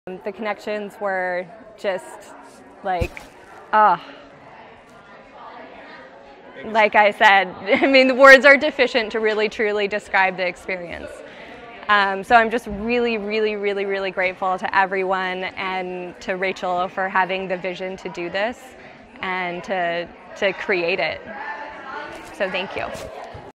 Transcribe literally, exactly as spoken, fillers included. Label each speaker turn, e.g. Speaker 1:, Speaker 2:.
Speaker 1: The connections were just like, ah. Oh. Like I said, I mean, the words are deficient to really truly describe the experience. Um, so I'm just really, really, really, really grateful to everyone and to Rachel for having the vision to do this and to, to create it. So thank you.